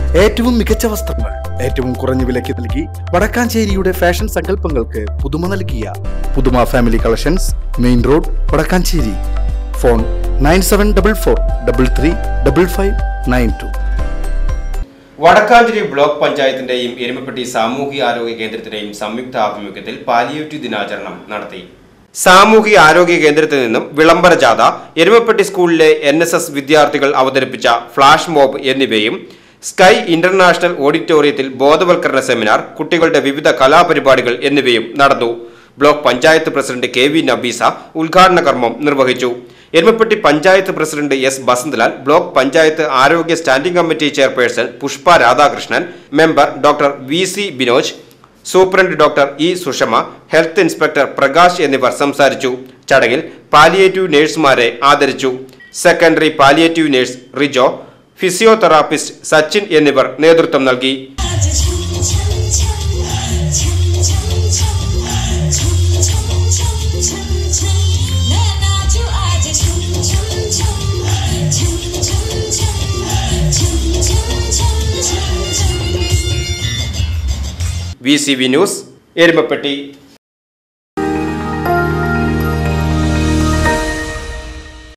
ഏറ്റവും മികച്ച വസ്ത്രങ്ങൾ ഏറ്റവും കുറഞ്ഞ വിലയ്ക്ക് നൽകി വടക്കാഞ്ചേരിയുടെ ഫാഷൻ സങ്കല്പങ്ങൾക്ക് പുതുമ നൽകിയ Puthuma family collections, main road, Vadakkanchery. Phone 9744335592. Vadakkanchery block പഞ്ചായത്തിന്റെയും എരുമപ്പെട്ടി സാമൂഹിക ആരോഗ്യ കേന്ദ്രത്തിന്റെയും സംയുക്ത ആഭിമുഖ്യത്തിൽ പാലിയേറ്റീവ് ദിനാചരണം നടത്തി. സാമൂഹിക ആരോഗ്യ കേന്ദ്രത്തിൽ നിന്നും വിളംബര ജാഥ, എരുമപ്പെട്ടി സ്കൂളിലെ NSS വിദ്യാർത്ഥികൾ അവതരിപ്പിച്ച ഫ്ലാഷ് മോബ് എന്നിവയും സ്കൈ ഇന്റർനാഷണൽ ഓഡിറ്റോറിയത്തിൽ ബോധവൽക്കരണ സെമിനാർ, കുട്ടികളുടെ വിവിധ കലാപരിപാടികൾ എന്നിവയും നടന്നു. Block panchayat president KV Nabeesa ഉദ്ഘാടന കർമ്മം നിർവഹിച്ചു. Erumapetty panchayat president S Basanthlal, block panchayat ആരോഗ്യ standing committee chairperson Pushpa Radhakrishnan, member doctor VC Binoj, superintendent doctor E Sushama, health inspector Prakash എന്നിവർ സംസാരിച്ചു. ചടങ്ങിൽ പാലിയേറ്റീവ് നഴ്സുമാരെ ആദരിച്ചു. Secondary palliative nurse Rijo, physiotherapist Sachin എന്നിവർ നേതൃത്വം നൽകി. VCV news, Erumapetty.